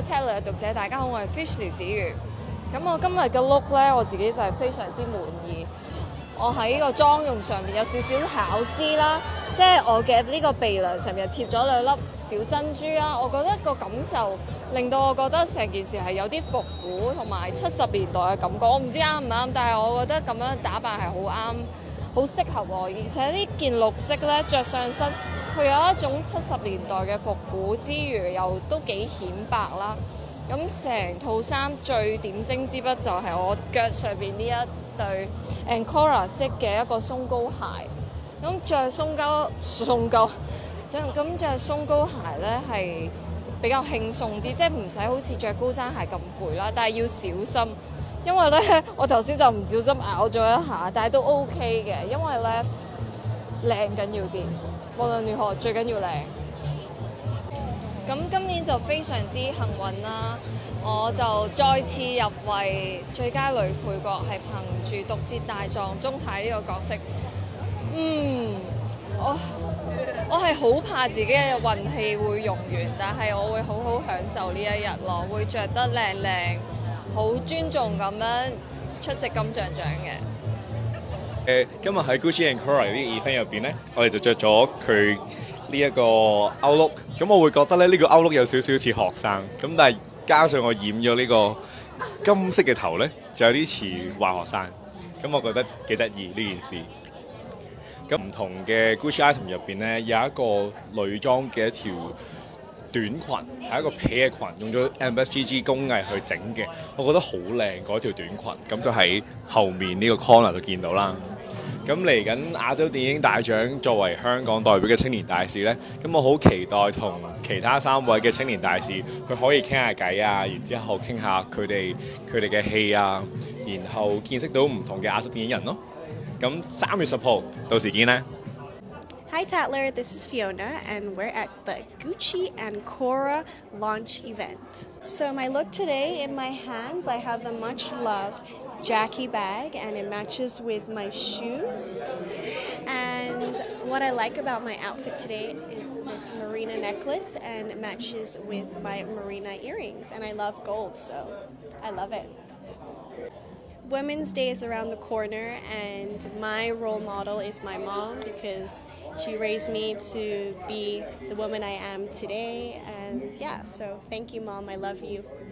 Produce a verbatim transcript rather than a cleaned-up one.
Tatler 嘅讀者，大家好，我係 Fish 李子瑜。咁我今日嘅 look 咧，我自己就係非常之滿意。我喺個妝容上面有少少巧思啦，即係我嘅呢個鼻梁上面貼咗兩粒小珍珠啦。我覺得個感受令到我覺得成件事係有啲復古同埋七十年代嘅感覺。我唔知啱唔啱，但係我覺得咁樣打扮係好啱，好適合我。而且呢件綠色咧着上身，佢有一種七十年代嘅復古之餘，又都幾顯白啦。咁成套衫最點睛之筆就係我腳上邊呢一對 Ancora 式嘅一個鬆高鞋。咁着鬆高鬆高，咁着鬆高鞋咧係比較輕鬆啲，即係唔使好似着高踭鞋咁攰啦。但係要小心，因為咧我頭先就唔小心咬咗一下，但係都 OK 嘅，因為咧靚緊要啲，無論如何最緊要靚。咁今年就非常之幸運啦，我就再次入圍最佳女配角，係憑住《毒舌大狀》鍾太呢個角色。嗯，我我係好怕自己嘅運氣會用完，但係我會好好享受呢一日咯，會着得靚靚，好尊重咁樣出席金像獎嘅。 誒，今日喺 Gucci and Cora 呢啲 event 入邊咧，我哋就着咗佢呢一個 outlook， 咁我會覺得咧呢個 outlook 有少少似學生，咁但係加上我染咗呢個金色嘅頭咧，就有啲似壞學生，咁我覺得幾得意呢件事。咁唔同嘅 Gucci item 入邊咧，有一個女裝嘅一條短裙，係一個皮嘅裙，用咗 M S G G 工藝去整嘅，我覺得好靚嗰條短裙，咁就喺後面呢個 corner 度見到啦。咁嚟緊亞洲電影大獎，作為香港代表嘅青年大使呢，咁我好期待同其他三位嘅青年大使，佢可以傾下偈啊，然之後傾下佢哋佢哋嘅戲啊，然後見識到唔同嘅亞洲電影人咯。咁三月十號到時見啦。 Hi Tatler, this is Fiona and we're at the Gucci and Cora launch event. So my look today, in my hands I have the much loved Jackie bag and it matches with my shoes. And what I like about my outfit today is this Marina necklace and it matches with my Marina earrings, and I love gold, so I love it. Women's Day is around the corner and my role model is my mom because she raised me to be the woman I am today, and yeah, so thank you Mom, I love you.